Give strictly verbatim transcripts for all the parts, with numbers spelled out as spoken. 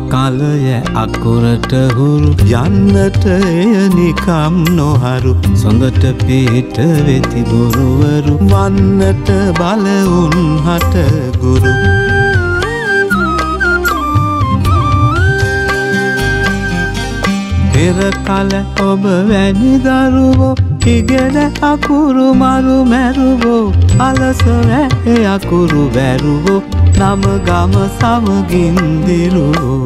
කාලය අකුරට හුරු යන්නට එය නිකම් නොහරු සොඳට පිට වෙති ගුරුවරු වන්නට බල උන්හට ගුරු පෙර කල ඔබ වැනි දරුවෝ ඉගෙන අකුරු මරු මැරුවෝ අලස වැහෙ අකුරු බැරුවෝ නම ගම සමගින් දිරුවෝ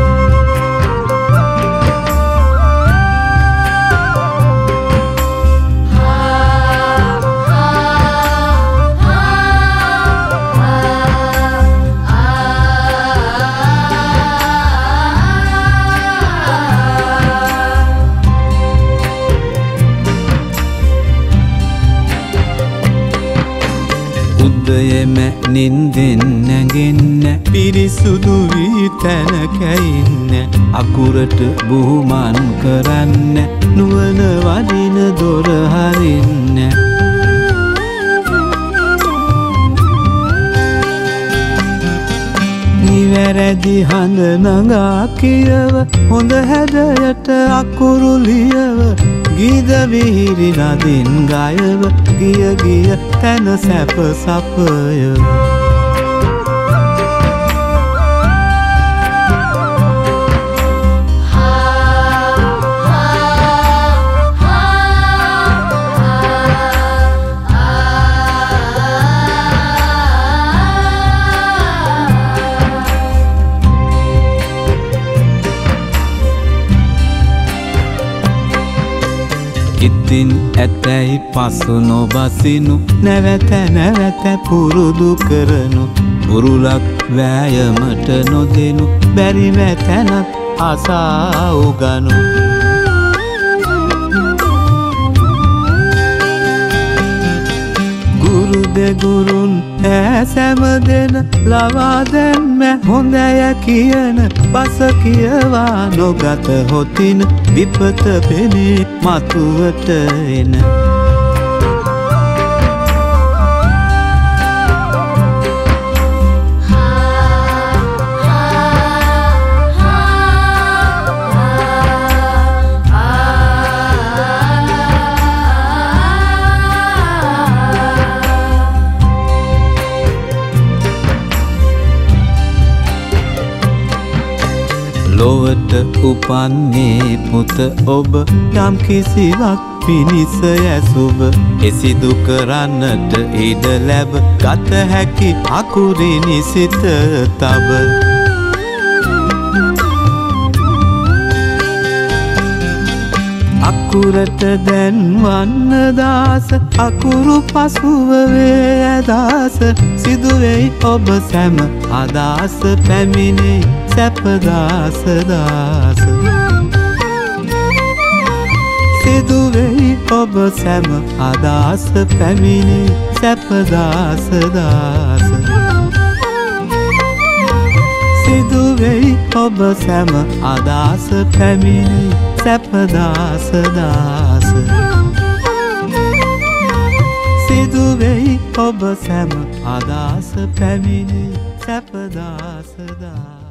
උදයෙම නින්දෙන් නැගෙන්න පිරිසුදු වී තැනක ඉන්න අකුරට බුහුමන් කරන්න නුවණ වඩින දොර හරින්න නිවැරදි හඳ නගා කියව හොඳ හැඩයට අකුරු ලියව ගීත විහිරි නදින් ගයව ගිය ගිය තැන සැප සපයව ඉතින් ඇතැයි පසු නොබසිනු නැවත නැවත පුරුදු කරනු පුරුලක් වෑයමට නොදෙනු බැරිම තැනත් අසා උගනු ගුරු දෙගුරුන් ඈසැම දෙන ලවා දැන්ම හොඳය කියන බස කියවා නොගත හොතින විපත පෙනේ මතුවට එන ලොවට උපන්නේ පුත ඔබ යම් කිසිවක් පිණිස ඇසුබ එසිදු කරන්නට ඉඩ ලැබ ගත හැකි අකුරිනි සිත තබ අකුරට දැන් වන්න දාස අකුරු පසුව වේ අදාස සිදුවෙයි ඔබ සැම අදාස පැමිණේ සැපදාස දාස සිදුවෙයි ඔබ සැම අදාස පැමිණේ සැපදාස දාස සිදුවෙයි ඔබ සැම අදාස පැමිණේ සැපදාස දාස සිදුවෙයි ඔබ සැම අදාස පැමිණේ සැපදාස දාස